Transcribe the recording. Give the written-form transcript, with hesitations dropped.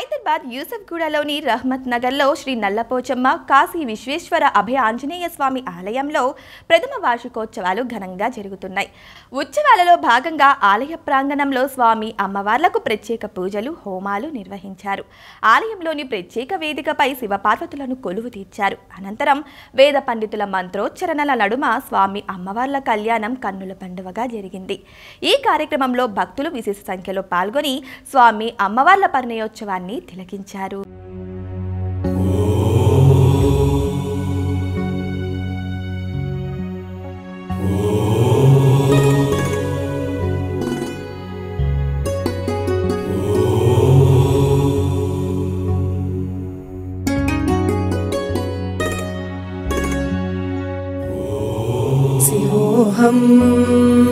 హైదరాబాద్ యూసఫ్గూడలోని రహమత్ నగర్లో శ్రీ నల్లపోచమ్మ కాశీ విశ్వేశ్వర అభయ ఆంజనేయ స్వామి ఆలయంలో ప్రథమ వార్షికోత్సవాలు ఘనంగా జరుగుతున్నాయి. ఉత్సవాలలో భాగంగా ఆలయ ప్రాంగణంలో స్వామి అమ్మవార్లకు ప్రత్యేక పూజలు, హోమాలు నిర్వహించారు. ఆలయంలోని ప్రత్యేక వేదికపై శివపార్వతులను కొలువు తీర్చారు. అనంతరం వేద పండితుల మంత్రోచ్చరణల నడుమ స్వామి అమ్మవార్ల కళ్యాణం కన్నుల పండువగా జరిగింది. ఈ కార్యక్రమంలో భక్తులు విశేష సంఖ్యలో పాల్గొని స్వామి అమ్మవార్ల పరిణయోత్సవాన్ని తిలకించారు. శివోహం